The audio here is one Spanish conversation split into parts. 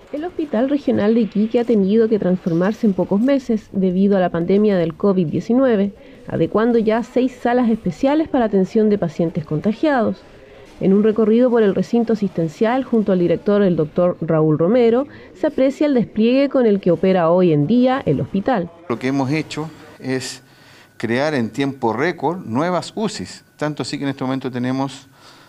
El Hospital Regional de Iquique ha tenido que transformarse en pocos meses debido a la pandemia del COVID-19, adecuando ya 6 salas especiales para atención de pacientes contagiados. En un recorrido por el recinto asistencial junto al director, el doctor Raúl Romero, se aprecia el despliegue con el que opera hoy en día el hospital. Lo que hemos hecho es crear en tiempo récord nuevas UCIs, tanto así que en este momento tenemos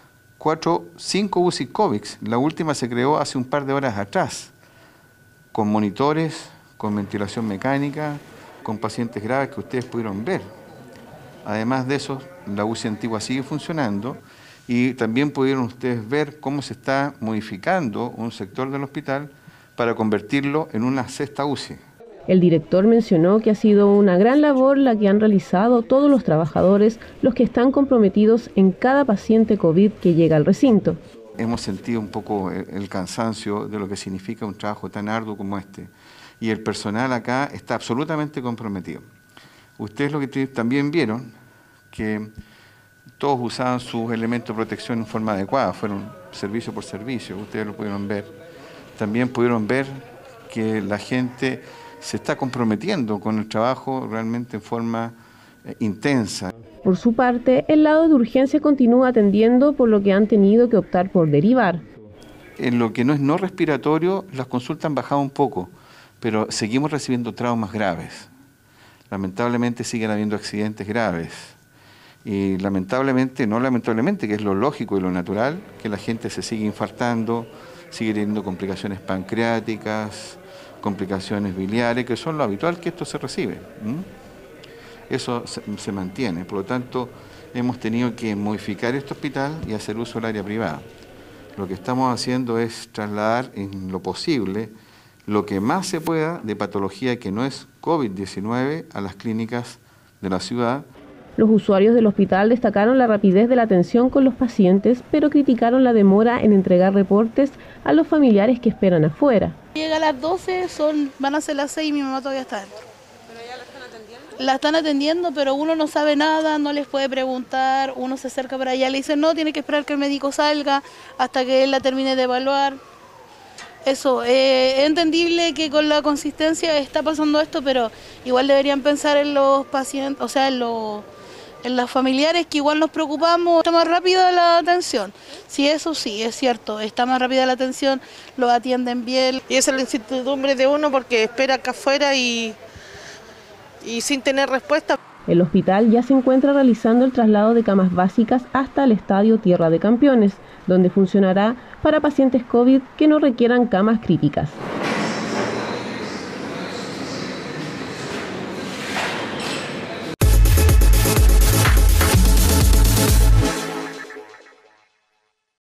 5 UCI COVID. La última se creó hace un par de horas atrás, con monitores, con ventilación mecánica, con pacientes graves que ustedes pudieron ver. Además de eso, la UCI antigua sigue funcionando y también pudieron ustedes ver cómo se está modificando un sector del hospital para convertirlo en una 6ª UCI. El director mencionó que ha sido una gran labor la que han realizado todos los trabajadores, los que están comprometidos en cada paciente COVID que llega al recinto. Hemos sentido un poco el cansancio de lo que significa un trabajo tan arduo como este. Y el personal acá está absolutamente comprometido. Ustedes lo que también vieron, que todos usaban sus elementos de protección en forma adecuada, fueron servicio por servicio, ustedes lo pudieron ver. También pudieron ver que la gente se está comprometiendo con el trabajo realmente en forma intensa. Por su parte, el lado de urgencia continúa atendiendo, por lo que han tenido que optar por derivar. En lo que no es no respiratorio, las consultas han bajado un poco, pero seguimos recibiendo traumas graves. Lamentablemente siguen habiendo accidentes graves. Y lamentablemente, no lamentablemente, que es lo lógico y lo natural, que la gente se sigue infartando, sigue teniendo complicaciones pancreáticas, complicaciones biliares, que son lo habitual que esto se recibe. Eso se mantiene, por lo tanto hemos tenido que modificar este hospital y hacer uso del área privada. Lo que estamos haciendo es trasladar en lo posible lo que más se pueda de patología que no es COVID-19 a las clínicas de la ciudad. Los usuarios del hospital destacaron la rapidez de la atención con los pacientes, pero criticaron la demora en entregar reportes a los familiares que esperan afuera. Llega a las 12, van a ser las 6 y mi mamá todavía está dentro. ¿Pero ya la están atendiendo? La están atendiendo, pero uno no sabe nada, no les puede preguntar, uno se acerca para allá, le dice no, tiene que esperar que el médico salga hasta que él la termine de evaluar. Eso, es entendible que con la consistencia está pasando esto, pero igual deberían pensar en los pacientes, o sea, en los familiares, que igual nos preocupamos. Está más rápida la atención. Sí, eso sí, es cierto, está más rápida la atención, lo atienden bien. Y esa es la incertidumbre de uno porque espera acá afuera y sin tener respuesta. El hospital ya se encuentra realizando el traslado de camas básicas hasta el Estadio Tierra de Campeones, donde funcionará para pacientes COVID que no requieran camas críticas.